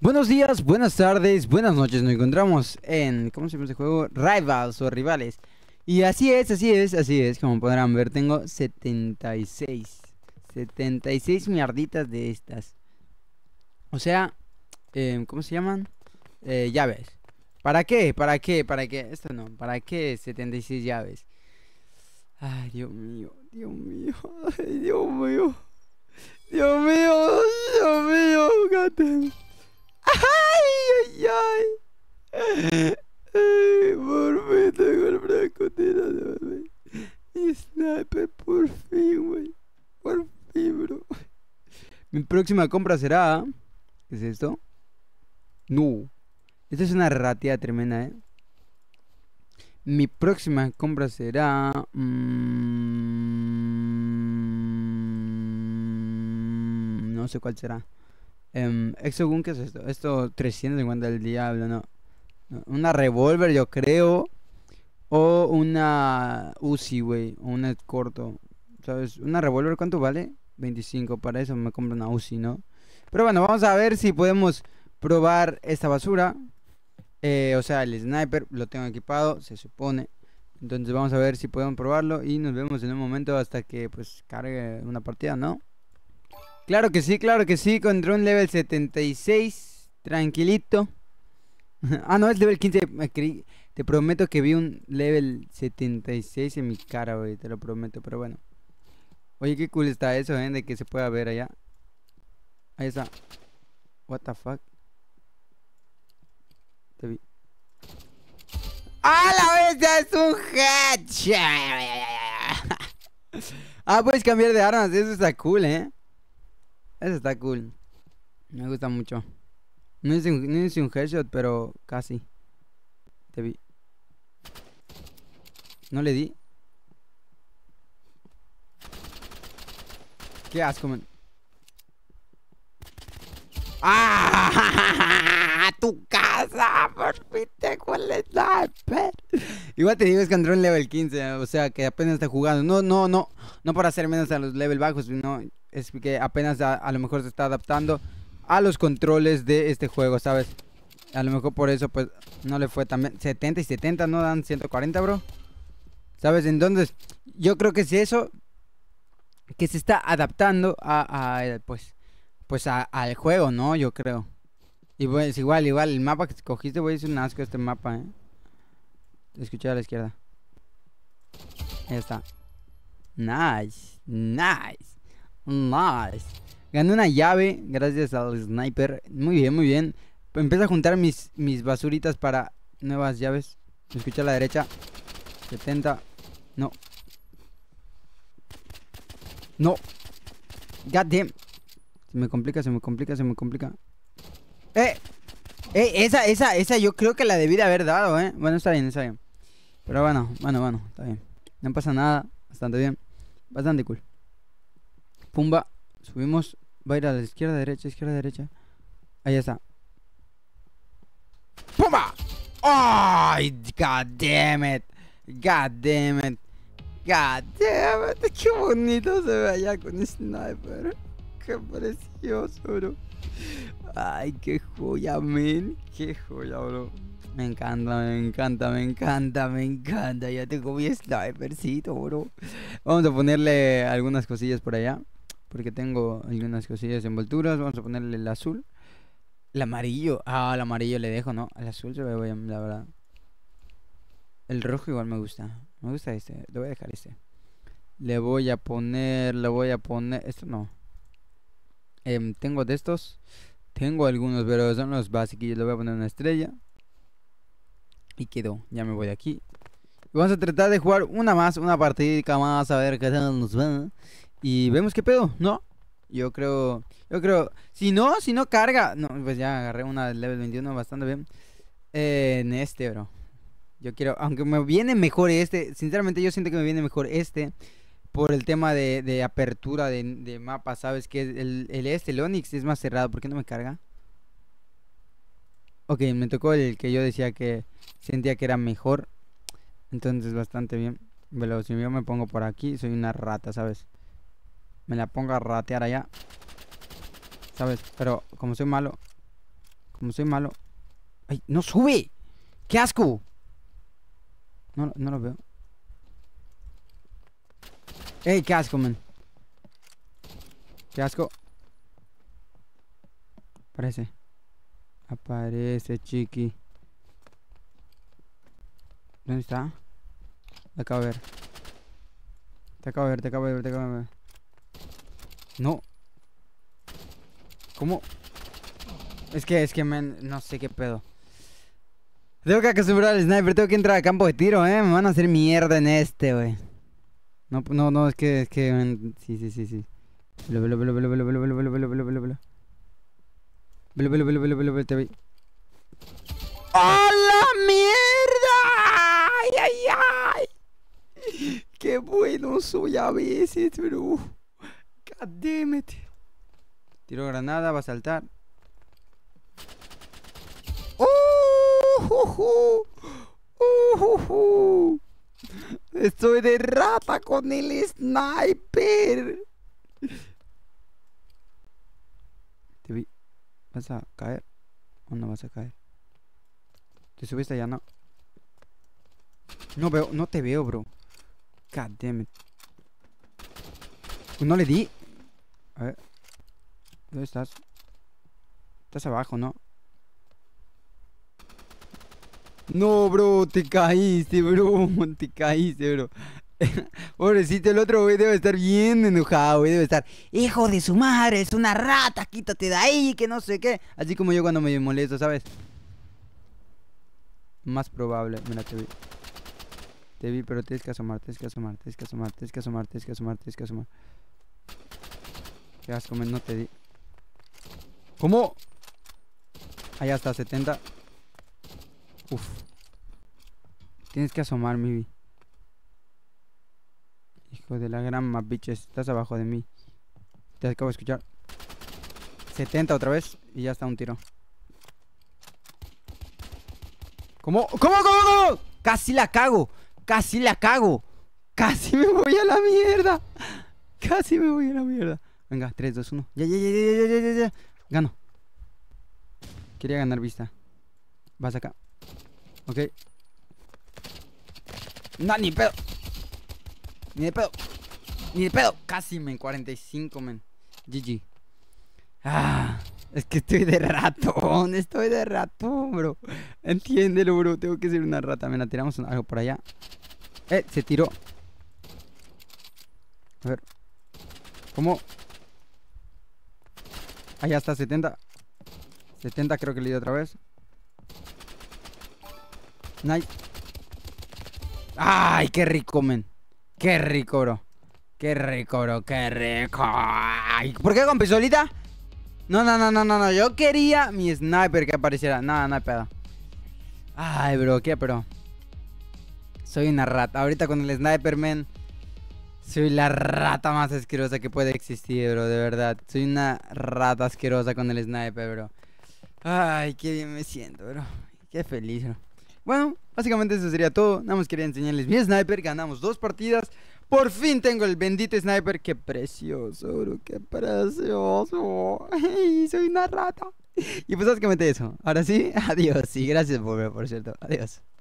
Buenos días, buenas tardes, buenas noches. Nos encontramos en, ¿cómo se llama este juego? Rivals o rivales. Y así es. Como podrán ver, tengo 76 miarditas de estas. O sea, ¿cómo se llaman? Llaves. ¿Para qué? ¿Para qué? Esto no. ¿Para qué 76 llaves? Ay, Dios mío, Dios mío, ay, Dios mío, Dios mío, Dios mío, gato. Ay, ay, ay. Por fin tengo el francotirador, güey. Y sniper, por fin, güey. Por fin, bro. Mi próxima compra será... ¿Qué es esto? No. Esta es una rateada tremenda, ¿eh? Mi próxima compra será... no sé cuál será. Exogun, ¿qué es esto? Esto 350 del diablo, no. Una revólver, yo creo. O una Uzi, güey. O una corto. ¿Sabes? Una revólver, ¿cuánto vale? 25. Para eso me compro una Uzi, ¿no? Pero bueno, vamos a ver si podemos probar esta basura. O sea, el sniper lo tengo equipado, se supone. Entonces vamos a ver si podemos probarlo. Y nos vemos en un momento hasta que pues cargue una partida, ¿no? Claro que sí, contra un level 76. Tranquilito. Ah, no, es level 15. Te prometo que vi un level 76 en mi cara, güey. Te lo prometo, pero bueno. Oye, qué cool está eso, de que se pueda ver allá. Ahí está. What the fuck. Te vi. ¡Ah, la bestia! Es un headshot. Ah, puedes cambiar de armas. Eso está cool, Eso está cool. Me gusta mucho. No hice un headshot, pero casi. Te vi. No le di. Qué asco, man. ¡Ah! ¡Tu casa! Por fin tengo el sniper. Igual te digo, es contra un level 15. O sea, que apenas está jugando. No para hacer menos a los level bajos. No, es que apenas a lo mejor se está adaptando a los controles de este juego, ¿sabes? A lo mejor por eso, pues, no le fue tan bien. 70 y 70 no dan 140, bro. ¿Sabes? Entonces, yo creo que es eso. Que se está adaptando al juego, ¿no? Yo creo. Y pues igual, el mapa que escogiste, güey, es un asco este mapa, Escuché a la izquierda. Ahí está. Nice. Gané una llave gracias al sniper. Muy bien. Empiezo a juntar mis basuritas para nuevas llaves. Escuché a la derecha. 70. No. God damn. Se me complica. Esa yo creo que la debí de haber dado, Bueno, está bien. Pero bueno, está bien. No pasa nada, bastante bien. Bastante cool. Pumba, subimos. Va a ir a la izquierda, derecha. Ahí está. ¡Pumba! ¡Ay! God damn it. Qué bonito se ve allá con sniper. Qué precioso, bro. Ay, qué joya, men. Qué joya, bro. Me encanta. Ya tengo mi snipercito, bro. Vamos a ponerle algunas cosillas por allá. Porque tengo algunas cosillas de envolturas. Vamos a ponerle el azul. El amarillo. Ah, el amarillo le dejo, ¿no? El azul se ve bien, la verdad. El rojo igual me gusta. Me gusta este. Le voy a dejar este. Le voy a poner. Esto no. Tengo de estos. Tengo algunos, pero son los básicos. Le voy a poner una estrella. Y quedó. Ya me voy de aquí. Y vamos a tratar de jugar una partidita más. A ver qué tal nos va. Y vemos qué pedo, ¿no? Yo creo. Si no carga. No, pues ya agarré una del level 21 bastante bien. En este, bro. Yo quiero. Aunque me viene mejor este. Sinceramente, yo siento que me viene mejor este. Por el tema de apertura de mapa, ¿sabes? Que el Onix es más cerrado. ¿Por qué no me carga? Ok, me tocó el que yo decía que sentía que era mejor. Entonces bastante bien. Pero si yo me pongo por aquí, soy una rata, ¿sabes? Me la pongo a ratear allá, ¿sabes? Pero como soy malo, Como soy malo. ¡Ay, no sube! ¡Qué asco! No lo veo. ¡Ey, qué asco, man! ¡Qué asco! Aparece, chiqui. ¿Dónde está? Te acabo de ver. Te acabo de ver. No. ¿Cómo? Es que, man, no sé qué pedo. Tengo que acostumbrar al sniper, tengo que entrar a campo de tiro, me van a hacer mierda en este, güey. No, es que, man, sí. Te vi. ¡A la mierda! ¡Ay! ¡Qué bueno soy a veces, bro! God damn it. Tiro granada, va a saltar. Estoy de rata con el sniper. Te vi. ¿Vas a caer o no vas a caer? ¿Te subiste allá? No. No te veo, bro. God damn it. No le di. A ver. ¿Dónde estás? Estás abajo, ¿no? No, bro, te caíste, bro. Te caíste, bro. Pobrecito, el otro güey debe estar bien enojado, güey. Debe estar, hijo de su madre, es una rata, quítate de ahí, que no sé qué. Así como yo cuando me molesto, ¿sabes? Más probable. Mira, te vi. Te vi, pero tienes que asomar. Qué asco, no te di. ¿Cómo? Allá está, 70. Uf. Tienes que asomar, mi. Hijo de la gran bitches. Estás abajo de mí. Te acabo de escuchar. 70 otra vez. Y ya está un tiro. ¿Cómo? Casi la cago. Casi me voy a la mierda. Venga, 3, 2, 1. Ya. Gano. Quería ganar vista. Vas acá. Ok. No, ni pedo. Ni de pedo. Casi, men. 45, men. GG. Es que estoy de ratón, bro. Entiéndelo, bro. Tengo que ser una rata. Mira, tiramos algo por allá. Se tiró. A ver. ¿Cómo? Allá está, 70. 70 creo que le di otra vez. Nice. ¡Ay, qué rico, men! ¡Qué rico, bro! Ay, ¿por qué con pistolita? No. Yo quería mi sniper que apareciera. Nada, no hay pedo. Ay, bro, ¿qué, pero? Soy una rata. Ahorita con el sniper, man. Soy la rata más asquerosa que puede existir, bro. De verdad. Soy una rata asquerosa con el sniper, bro. Ay, qué bien me siento, bro. Qué feliz, bro. Bueno, básicamente eso sería todo. Nada más quería enseñarles mi sniper. Ganamos 2 partidas. Por fin tengo el bendito sniper. Qué precioso, bro. Qué precioso. Ay, soy una rata. Y pues básicamente eso. Ahora sí, adiós. Y gracias por ver, por cierto. Adiós.